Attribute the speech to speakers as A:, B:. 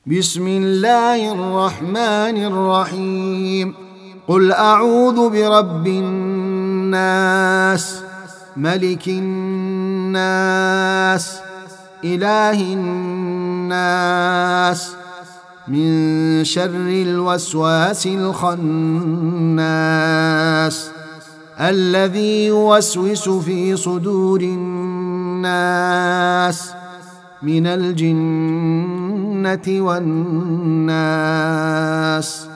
A: بسم الله الرحمن الرحيم قل أعوذ برب الناس ملك الناس إله الناس من شر الوسواس الخناس الذي يوسوس في صدور الناس من الجنة والناس.